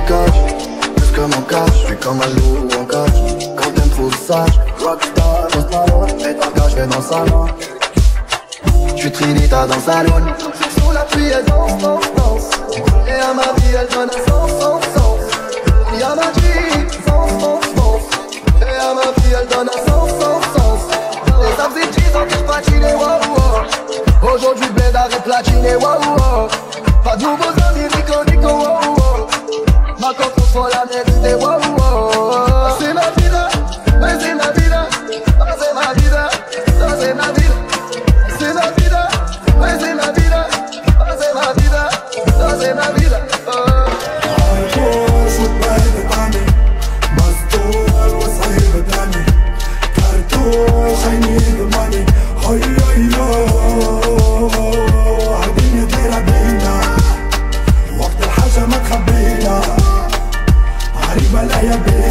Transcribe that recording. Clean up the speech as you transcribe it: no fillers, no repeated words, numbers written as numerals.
cash, plus que mon cash, je suis comme un loup en cage. Quand t'aimes trop sage, rockstar, post malone, et ton cash, vais dans le salon. J'suis Trinita dans sa lune. Sous la pluie, elle danse, danse, danse. Et à ma vie, elle donne un sens, sens, sens. Et à ma vie, sens, sens, sens. Et à ma vie, elle donne un sens, sens, sens. Et ça faisait 10 ans que je patinais, wow, wow. Aujourd'hui, bled arrête platiné, wow, wow. Pas de nouveaux amis, Nico, Nico, wow, wow. Ma coque au fond, la mérite, wow, wow. C'est ma vida, mais c'est ma vida. C'est ma vida, c'est ma vida. C'est ma vida, ouais c'est ma vida, c'est ma vida, c'est ma vida. عالبوش وتبهدل عني مسطول وصاير بداني كرتوش عيني ضماني هيا عالدنيا دايرة بينا وقت الحاجة ما تخبينا عريبة لا يا بينا